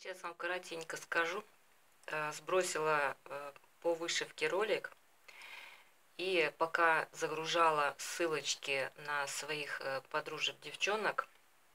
Сейчас вам коротенько скажу. Сбросила по вышивке ролик, и пока загружала ссылочки на своих подружек-девчонок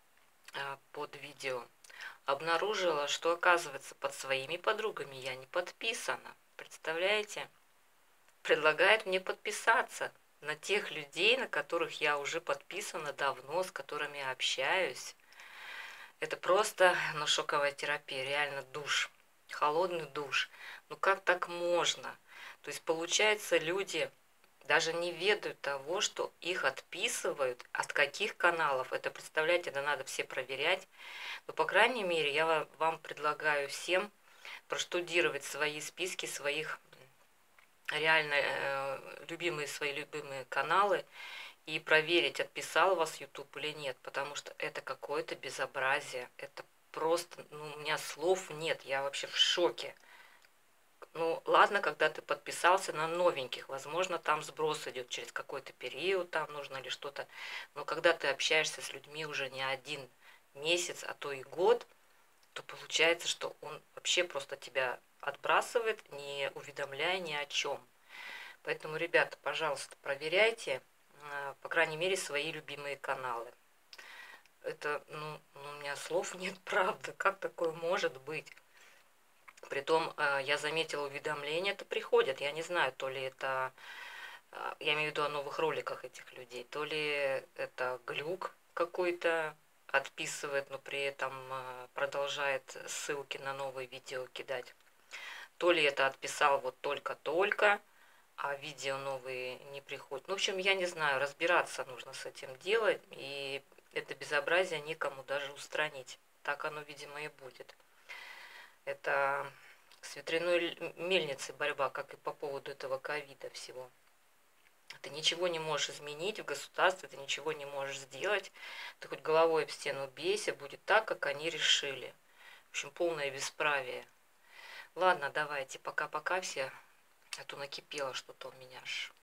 под видео, обнаружила, что, оказывается, под своими подругами я не подписана. Представляете? Предлагает мне подписаться на тех людей, на которых я уже подписана давно, с которыми общаюсь. Это просто, ну, шоковая терапия, реально душ, холодный душ. Ну как так можно? То есть, получается, люди даже не ведают того, что их отписывают, от каких каналов. Это, представляете, это надо все проверять. Но, по крайней мере, я вам предлагаю всем проштудировать свои списки, своих реально любимые свои любимые каналы и проверить, отписал вас YouTube или нет, потому что это какое-то безобразие, это просто, ну, у меня слов нет, я вообще в шоке. Ну, ладно, когда ты подписался на новеньких, возможно, там сброс идет через какой-то период, там нужно ли что-то, но когда ты общаешься с людьми уже не один месяц, а то и год, то получается, что он вообще просто тебя отбрасывает, не уведомляя ни о чем. Поэтому, ребята, пожалуйста, проверяйте, по крайней мере, свои любимые каналы. Это, ну, у меня слов нет, правда, как такое может быть? Притом, я заметила, уведомления это приходят. Я не знаю, то ли это, я имею в виду о новых роликах этих людей, то ли это глюк какой-то отписывает, но при этом продолжает ссылки на новые видео кидать. То ли это отписал вот только-только, а видео новые не приходят. Ну, в общем, я не знаю, разбираться нужно с этим делом, и это безобразие никому даже устранить. Так оно, видимо, и будет. Это с ветряной мельницей борьба, как и по поводу этого ковида всего. Ты ничего не можешь изменить в государстве, ты ничего не можешь сделать. Ты хоть головой об стену бейся, будет так, как они решили. В общем, полное бесправие. Ладно, давайте, пока-пока все, а то накипело что-то у меня аж.